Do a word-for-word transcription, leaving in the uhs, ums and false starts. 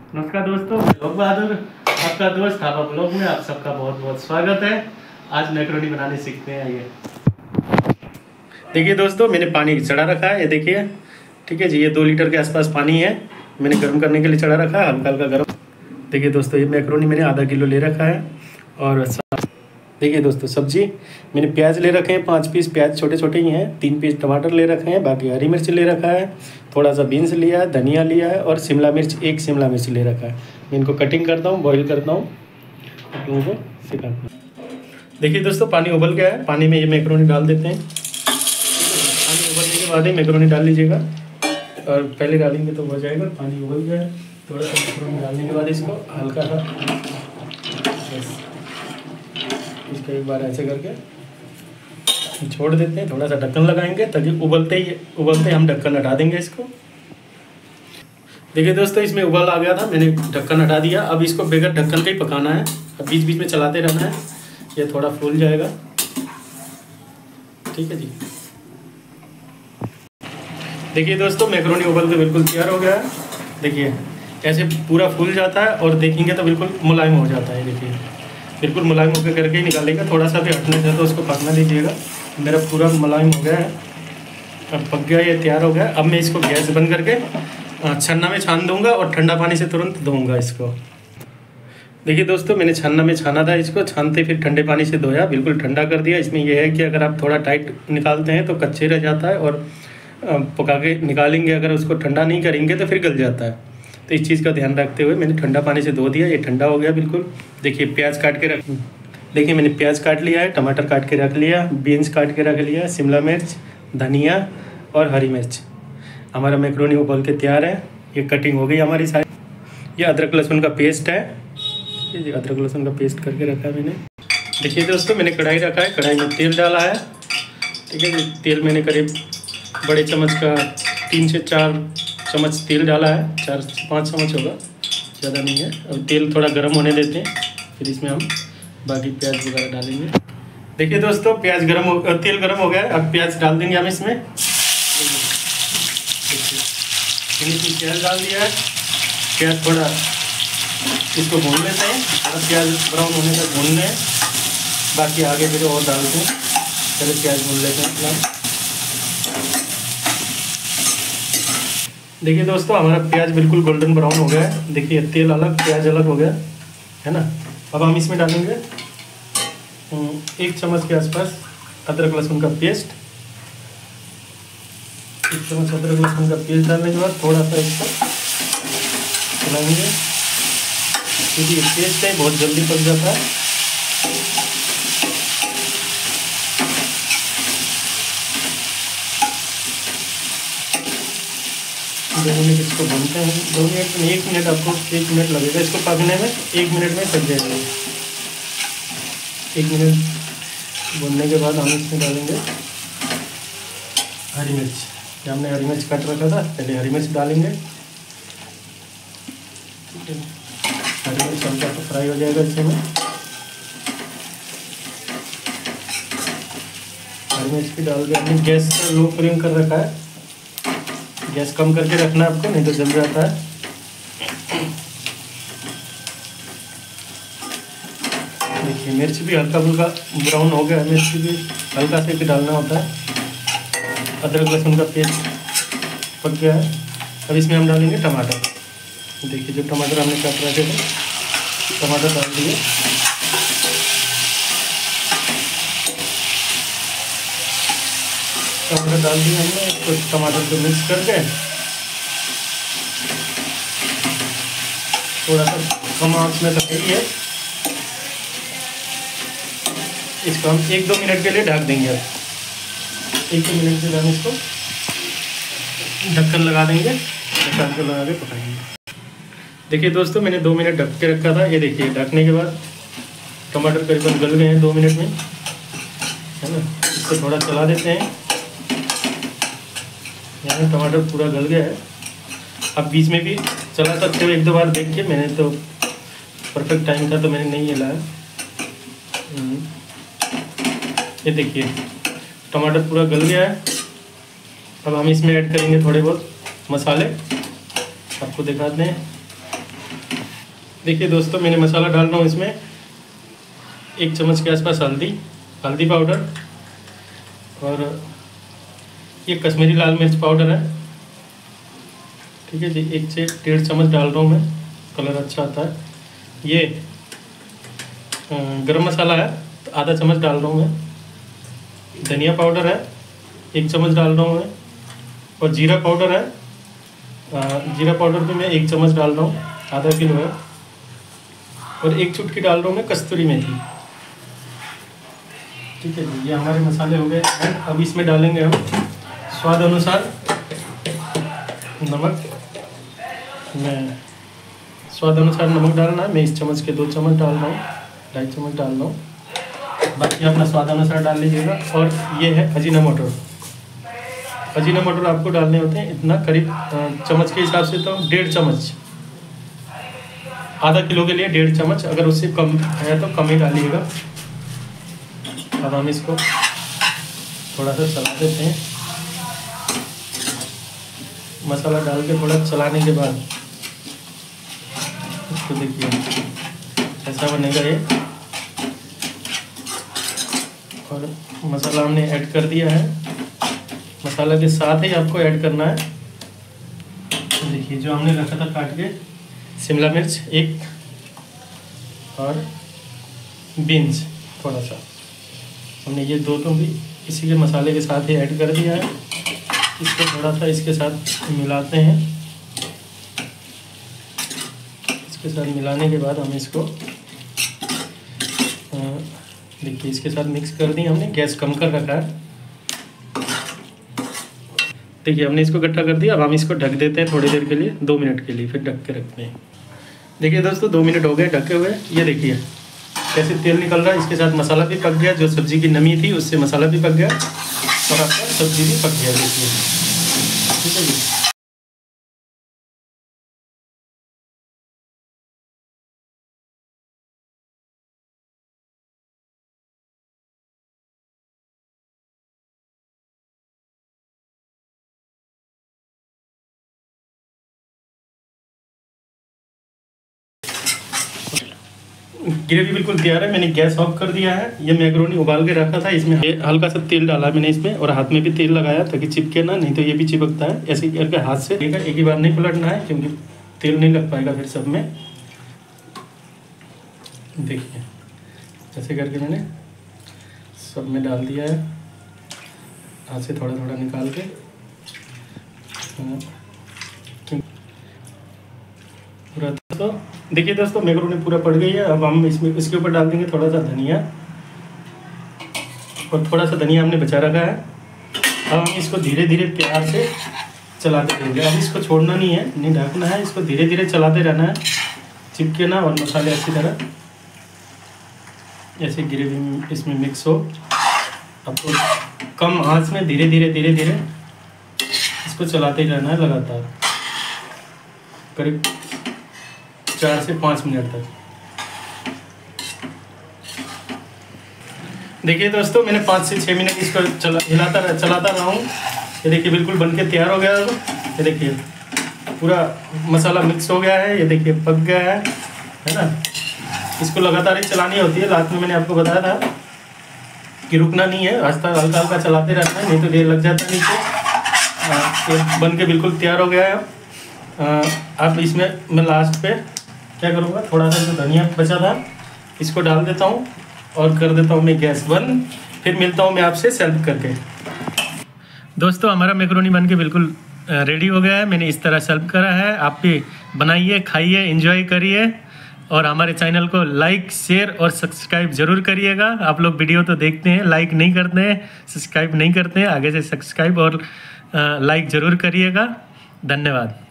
नमस्कार दोस्तों, मैं लोक बहादुर आपका दोस्त थापा ब्लॉग में आप सबका बहुत बहुत स्वागत है। आज मैक्रोनी बनाने सीखते हैं। आइए देखिए दोस्तों, मैंने पानी चढ़ा रखा है, ये देखिए। ठीक है जी, ये दो लीटर के आसपास पानी है, मैंने गर्म करने के लिए चढ़ा रखा है, हल्का हल्का गर्म। देखिए दोस्तों, ये मैक्रोनी मैंने आधा किलो ले रखा है। और देखिए दोस्तों, सब्जी मैंने प्याज ले रखे हैं, पाँच पीस प्याज छोटे छोटे ही हैं, तीन पीस टमाटर ले रखे हैं, बाकी हरी मिर्च ले रखा है, थोड़ा सा बीन्स लिया है, धनिया लिया है और शिमला मिर्च, एक शिमला मिर्च ले रखा है। मैं इनको कटिंग करता हूँ, बॉईल करता हूँ, आप लोगों को सिखाता हूँ। देखिए दोस्तों, पानी उबल गया है, पानी में ये मैक्रोनी डाल देते हैं। पानी उबलने के बाद ही मैक्रोनी डाल लीजिएगा, और पहले डालेंगे तो हो जाएगा। पानी उबल गया है, थोड़ा सा मैक्रोनी डालने के बाद इसको हल्का सा इसको एक बार ऐसे करके छोड़ देते हैं, थोड़ा सा ढक्कन लगाएंगे ताकि उबलते ही उबलते ही हम ढक्कन हटा देंगे इसको। देखिए दोस्तों, इसमें उबाल आ गया था, मैंने ढक्कन हटा दिया। अब इसको बगैर ढक्कन का ही पकाना है, अब बीच बीच में चलाते रहना है, ये थोड़ा फूल जाएगा। ठीक है जी। देखिए दोस्तों, मैक्रोनी उबल के बिल्कुल तैयार हो गया है। देखिए ऐसे पूरा फूल जाता है और देखेंगे तो बिल्कुल मुलायम हो जाता है। देखिए बिल्कुल मुलायम होकर करके ही निकालेगा, थोड़ा सा भी हटने से तो उसको पकना दीजिएगा। मेरा पूरा मुलायम हो गया है, अब पक गया, ये तैयार हो गया। अब मैं इसको गैस बंद करके छन्ना में छान दूंगा और ठंडा पानी से तुरंत धोऊंगा इसको। देखिए दोस्तों, मैंने छन्ना में छाना था इसको, छानते फिर ठंडे पानी से धोया, बिल्कुल ठंडा कर दिया। इसमें यह है कि अगर आप थोड़ा टाइट निकालते हैं तो कच्चे रह जाता है, और पका के निकालेंगे अगर उसको ठंडा नहीं करेंगे तो फिर गल जाता है। तो इस चीज़ का ध्यान रखते हुए मैंने ठंडा पानी से धो दिया, ये ठंडा हो गया बिल्कुल। देखिए प्याज काट के रख देखिए मैंने प्याज काट लिया है, टमाटर काट के रख लिया, बीन्स काट के रख लिया, शिमला मिर्च, धनिया और हरी मिर्च। हमारा मैक्रोनी उबल के तैयार है, ये कटिंग हो गई हमारी सारी। ये अदरक लहसुन का पेस्ट है, ये अदरक लहसुन का पेस्ट करके रखा है मैंने। देखिए दोस्तों, मैंने कढ़ाई रखा है, कढ़ाई में तेल डाला है। ठीक है, तेल मैंने करीब बड़े चम्मच का तीन से चार चम्मच तेल डाला है, चार से पाँच चम्मच होगा, ज़्यादा नहीं है। अब तेल थोड़ा गर्म होने देते हैं, फिर इसमें हम बाकी प्याज वगैरह डालेंगे। देखिए दोस्तों, प्याज गर्म हो तेल गर्म हो गया है, अब प्याज डाल देंगे हम इसमें। देखिए प्याज डाल दिया है, प्याज थोड़ा इसको भून लेते हैं, थोड़ा प्याज ब्राउन होने तक भून लें, बाकी आगे फिर और डालते हैं। पहले प्याज भून लेते हैं फिलहाल। देखिए दोस्तों, हमारा प्याज बिल्कुल गोल्डन ब्राउन हो गया है। देखिए तेल अलग प्याज अलग हो गया है ना। अब हम इसमें डालेंगे एक चम्मच के आसपास अदरक लहसुन का पेस्ट। एक चम्मच अदरक लहसुन का पेस्ट डालने के बाद थोड़ा सा इसको चलाएंगे, क्योंकि ये पेस्ट है बहुत जल्दी पक जाता है। दो मिनट इसको भूनते हैं, दो मिनट में एक मिनट आपको एक मिनट लगेगा इसको पकने में, एक मिनट में पक जाएगा। एक मिनट भूनने के बाद हम इसमें डालेंगे हरी मिर्च। ये हमने हरी मिर्च काट रखा था, पहले हरी मिर्च डालेंगे। ठीक है, हरी मिर्च हल्का सा फ्राई हो जाएगा इसमें। हरी मिर्च भी डाल के हमने गैस का लो फ्लेम कर रखा है, गैस कम करके रखना है आपको, नहीं तो जल जाता है। देखिए मिर्च भी हल्का फुल्का ब्राउन हो गया, मिर्च भी हल्का से भी डालना होता है। अदरक लहसुन का पेस्ट पक गया है, अब इसमें हम डालेंगे टमाटर। देखिए जो टमाटर हमने काट रखे थे, टमाटर डाल दिए। टमाटर डाल दिया हमने, तो टमाटर को मिक्स करके थोड़ा सा कम आंच में पकाइए। इसको हम एक दो मिनट के लिए ढक देंगे। अब एक दो मिनट के लिए हम इसको ढक्कन लगा देंगे, ढक्कन को लगा के पकाएंगे। देखिए दोस्तों, मैंने दो मिनट ढक के रखा था, ये देखिए ढकने के बाद टमाटर करीबन गल गए हैं दो मिनट में, है ना। इसको थोड़ा चला देते हैं, यहाँ टमाटर पूरा गल गया है। अब बीच में भी चला सकते हो एक दो बार देख के, मैंने तो परफेक्ट टाइम था तो मैंने नहीं हिलाया। ये देखिए टमाटर पूरा गल गया है। अब हम इसमें ऐड करेंगे थोड़े बहुत मसाले, आपको दिखाते हैं। देखिए दोस्तों, मैंने मसाला डाल रहा हूँ इसमें एक चम्मच के आसपास हल्दी हल्दी पाउडर, और ये कश्मीरी लाल मिर्च पाउडर है, ठीक है जी। एक से डेढ़ चम्मच डाल रहा हूँ मैं, कलर अच्छा आता है। ये गरम मसाला है तो आधा चम्मच डाल रहा हूँ मैं। धनिया पाउडर है एक चम्मच डाल रहा हूँ मैं, और जीरा पाउडर है, जीरा पाउडर भी मैं एक चम्मच डाल रहा हूँ, आधा किलो है। और एक चुटकी डाल रहा हूँ मैं कस्तूरी मेथी, ठीक है जी। ये हमारे मसाले हो गए एंड अब इसमें डालेंगे हम स्वाद अनुसार नमक। मैं स्वाद अनुसार नमक डालना है, मैं इस चम्मच के दो चम्मच डाल रहा हूँ, ढाई चम्मच डाल रहा हूँ, बाकी अपना स्वाद अनुसार डाल लीजिएगा। और ये है अजीनोमोटो। अजीनोमोटो आपको डालने होते हैं इतना, करीब चम्मच के हिसाब से तो डेढ़ चम्मच, आधा किलो के लिए डेढ़ चम्मच, अगर उससे कम है तो कम ही डालिएगा। अब हम इसको थोड़ा सा चला देते हैं, मसाला डाल के थोड़ा चलाने के बाद इसको देखिए ऐसा बनेगा ये। और मसाला हमने ऐड कर दिया है, मसाला के साथ ही आपको ऐड करना है। देखिए जो हमने रखा था काट के, शिमला मिर्च एक, और बीन्स थोड़ा सा, हमने ये दो तो भी इसी के मसाले के साथ ही ऐड कर दिया है। इसको थोड़ा सा इसके साथ मिलाते हैं, इसके साथ मिलाने के बाद हम इसको देखिए इसके साथ मिक्स कर दिया हमने, गैस कम कर रखा है। देखिए हमने इसको इकट्ठा कर दिया। अब हम इसको ढक देते हैं थोड़ी देर के लिए, दो मिनट के लिए, फिर ढक के रखते हैं। देखिए दोस्तों दो मिनट हो गए ढके हुए, ये देखिए कैसे तेल निकल रहा है। इसके साथ मसाला भी पक गया, जो सब्ज़ी की नमी थी उससे मसाला भी पक गया और आपका सब्ज़ी भी पक गया, देखिए, ठीक है जी। ग्रेवी बिल्कुल तैयार है, मैंने गैस ऑफ कर दिया है। ये मैक्रोनी उबाल के रखा था, इसमें हल्का सा तेल डाला मैंने इसमें, और हाथ में भी तेल लगाया ताकि चिपके ना, नहीं तो ये भी चिपकता है। ऐसे करके हाथ से एक ही बार नहीं पलटना है, क्योंकि तेल नहीं लग पाएगा फिर सब में। देखिए ऐसे करके मैंने सब में डाल दिया है, हाथ से थोड़ा थोड़ा निकाल के। पूरा दोस्तों देखिए दोस्तों मैक्रोनी पूरा पड़ गई है। अब हम इसमें इसके ऊपर डाल देंगे थोड़ा सा धनिया, और थोड़ा सा धनिया हमने बचा रखा है। अब हम इसको धीरे धीरे प्यार से चलाते रहेंगे। अब इसको छोड़ना नहीं है, नहीं ढकना है, इसको धीरे धीरे चलाते रहना है, चिपके ना, और मसाले अच्छी तरह ऐसे ग्रेवी इसमें मिक्स हो। अब तो कम आंच में धीरे धीरे धीरे धीरे इसको चलाते ही रहना है लगातार, करीब चार से पाँच मिनट तक। देखिए दोस्तों मैंने पाँच से छः मिनट इसको चला हिलाता रह, चलाता रहा हूँ। ये देखिए बिल्कुल बनके तैयार हो गया। ये देखिए पूरा मसाला मिक्स हो गया है, ये देखिए पक गया है, है ना। इसको लगातार ही चलानी होती है। लास्ट में मैंने आपको बताया था कि रुकना नहीं है, आस्ता हल्का हल्का चलाते रहना है, नहीं तो देर लग जाता है नीचे। ये बन के बिल्कुल तैयार हो गया है। अब इसमें मैं लास्ट पे क्या करूँगा, थोड़ा सा जो धनिया बचा था इसको डाल देता हूँ और कर देता हूँ मैं गैस बंद। फिर मिलता हूँ मैं आपसे सर्व करके। दोस्तों हमारा मैक्रोनी बन के बिल्कुल रेडी हो गया है। मैंने इस तरह सर्व करा है। आप भी बनाइए, खाइए, एंजॉय करिए, और हमारे चैनल को लाइक, शेयर और सब्सक्राइब ज़रूर करिएगा। आप लोग वीडियो तो देखते हैं, लाइक नहीं करते हैं, सब्सक्राइब नहीं करते हैं, आगे से सब्सक्राइब और लाइक ज़रूर करिएगा। धन्यवाद।